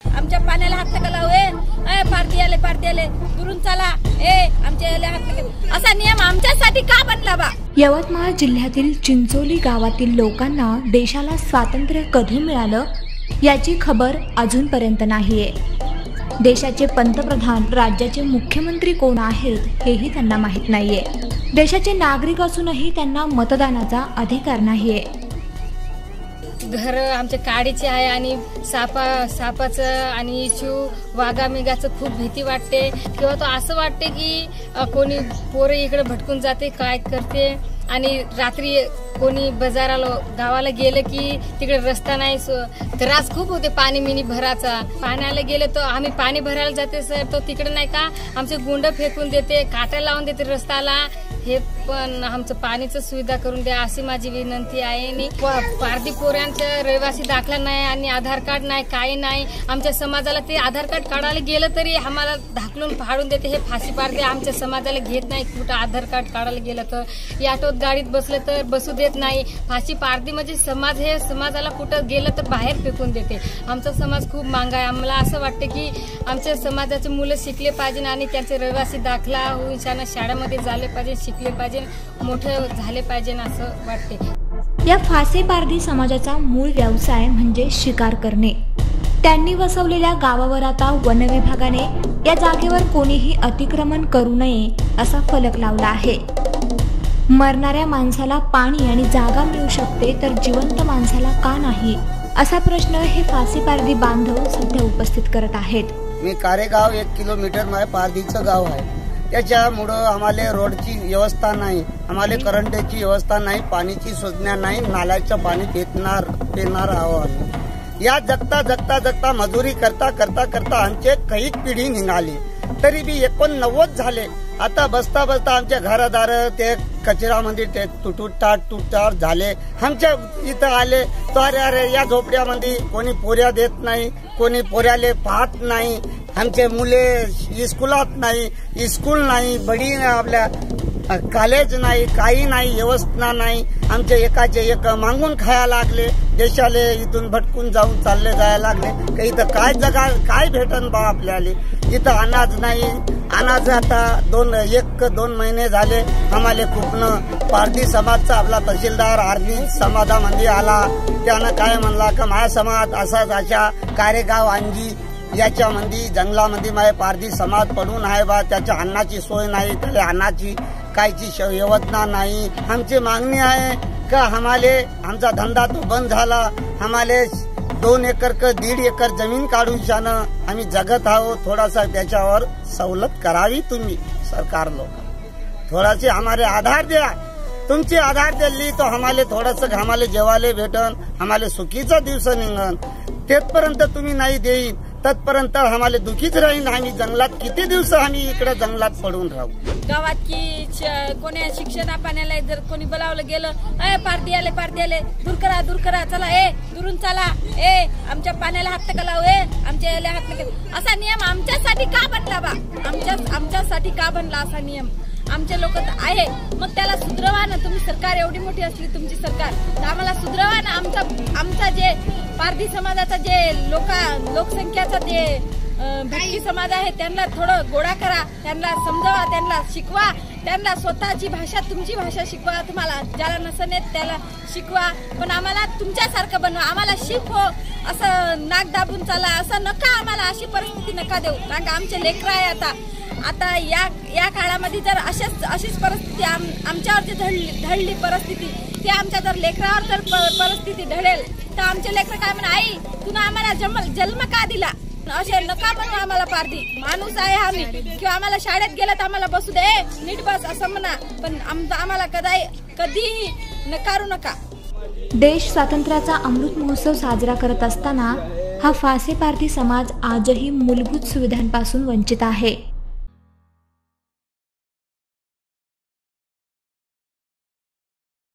आमच्या पाण्याला हात नका लावू, पारधी आले दुरून चला, आमच्या याला हात नका, असा नियम आमच्यासाठी का बनला बा? यवतमाळ जिल्ह्यातील चिंचोली गावातील लोकांना देशाला स्वातंत्र्य कधी मिळालं याची खबर अजूनपर्यंत नाहीये। देशाचे पंतप्रधान, राज्याचे मुख्यमंत्री कोण आहेत हेही त्यांना माहित नाहीये। देशाचे नागरिक असूनही त्यांना मतदानाचा अधिकार नाहीये। घर आमच्या काडीचे आहे आणि सापाचं आणि शिव वाघामिगाचं खूप भीती वाटते। किंवा तो असं वाटते की कोणी पोरे इकडे भटकून जाते, काय करते, आणि रात्री कोणी बाजाराला गावाला गेलं की तिकडे रस्ता नाही, त्रास खूप होते पाणी मिनी भराचा। पाण्याला गेले तर आम्ही पाणी भरायला जाते सर, तो तिकडे नाही का आमचे गुंड फेकून देते, काटा लावून देते रस्त्याला। हे पण आमचं पाणीचं सुविधा करून द्या अशी माझी विनंती आहे। आणि पारधी पोरांच्या रहिवासी दाखला नाही आणि आधार कार्ड नाही, काही नाही। आमच्या समाजाला ते आधार कार्ड काढायला गेलं तरी आम्हाला ढाकलून फाडून देते। हे फाशी पारधी आमच्या समाजाला घेत नाही, कुठं आधार कार्ड काढायला गेलं तर या ऑटोत गाडीत बसले तर बसू देत नाही। फाशी पारधी म्हणजे समाज, हे समाजाला कुठं गेलं तर बाहेर फेकून देते। आमचा समाज खूप मांगा आहे। आम्हाला असं वाटतं की आमच्या समाजाचे मुलं शिकले पाहिजे आणि त्यांचे रहिवासी दाखला होऊन शाळेमध्ये झाले पाहिजे, शिकले पाहिजे, मोठे झाले पाहिजे असं वाटते। या फासे पारधी समाजाचा मूळ व्यवसाय म्हणजे शिकार करणे। त्यांनी वसवलेल्या गावावर आता वन विभागाने या जागेवर कोणीही अतिक्रमण करू नये असा फलक लावला आहे। मरणाऱ्या माणसाला पाणी आणि जागा मिळू शकते तर जिवंत माणसाला का नाही, असा प्रश्न हे फासे पारधी बांधव सध्या उपस्थित करत आहेत। मी कारेगाव 1 किलोमीटर माझ्या पारधीचं गाव आहे। त्याच्यामुळं आम्हाला रोडची व्यवस्था नाही, आम्हाला करंटची व्यवस्था नाही, पाणीची योजना नाही, नाल्याचं पाणी पिणार आहोत। या जगता मजुरी करता आमचे काही पिढी निघाली, तरी बी 89 झाले। आता बसता आमच्या घरदार ते कचऱ्यामध्ये ते तुटूटाट झाले। आमच्या इथं आले तो अरे या झोपड्यामध्ये कोणी पोऱ्या देत नाही, कोणी पोऱ्याले पाहत नाही, आमचे मुले स्कूलात नाही, स्कूल नाही, बडी आपल्या कॉलेज नाही, काही नाही, व्यवस्था नाही। आमचे एकाचे एक मागून खायला लागले, देशाले इथून भटकून चालले जायला लागले। काही तर काय जगा काय भेटन बा आपल्याला, इथं अनाज नाही। अनाज आता 1-2 महिने झाले आम्हाला कुठनं पारधी समाजचा आपला तहसीलदार आर्मी समाजामध्ये आला, त्यानं काय म्हणला का माझा समाज असाच अशा कारेगाव अंजी याच्यामध्ये जंगलामध्ये माझे पारधी समाज पडून आहे बा, त्याच्या अन्नाची सोय नाही, त्याला अन्नाची कायची व्यवस्था नाही। आमची मागणी आहे का आमचा धंदा तो बंद झाला, आम्हाला 2 एकर का 1.5 एकर जमीन काढून जाणं आम्ही जगत आहोत। थोडासा त्याच्यावर सवलत करावी तुम्ही सरकार लोक, थोडासे आम्हाला आधार द्या। तुमची आधार दिली तो आम्हाला थोडंसं आम्हाला जेवायला भेटन, आम्हाला सुखीचा दिवस निघन। तेथपर्यंत तुम्ही नाही देईन तत्पर्यंत आम्हाला दुखीच राहील। आम्ही जंगलात किती दिवस आम्ही इकडे जंगलात पडून राहू। गावात की कोणी शिक्षणा पाण्याला जर कोणी बोलावलं गेलं, पारधी आले दूर करा चला, दुरून चला, आमच्या पाण्याला हात नका लावू, आमच्या याला हात नका, असा नियम आमच्यासाठी का बनला बा? आमच्यासाठी का बनला असा नियम? आमचे लोक आहे, मग त्याला सुधरवा ना तुम्ही। सरकार एवढी मोठी असली तुमची सरकार, तर आम्हाला सुधरवा ना। आमचा जे पारधी समाजाचा जे लोकसंख्याचा जे भटकी समाज आहे त्यांना थोडं गोळा करा, त्यांना समजावा, त्यांना शिकवा, त्यांना स्वतःची भाषा तुमची भाषा शिकवा। तुम्हाला ज्याला नसन येत त्याला शिकवा, पण आम्हाला तुमच्यासारखं बनवा, आम्हाला शिकवा। असं नाक दाबून चाला असं नका, आम्हाला अशी परिस्थिती नका देऊ। कारण आमचे लेकरं आहे आता या काळामध्ये जर अशीच परिस्थिती आमच्यावर जे ढळली परिस्थिती, ते आमच्या जर लेकरावर जर परिस्थिती ढळेल तर आमचे लेकर काय म्हणा, आई तुला आम्हाला जन्म का दिला? असे नका बनवा आम्हाला पारधी, माणूस आहे आम्ही। किंवा आम्हाला शाळेत गेलं तर आम्हाला बसू दे, नीट बस असं म्हणा, पण आम्हाला कधीही नकारू नका। देश स्वातंत्र्याचा अमृत महोत्सव साजरा करत असताना हा फासे पारधी समाज आजही मूलभूत सुविधांपासून वंचित आहे।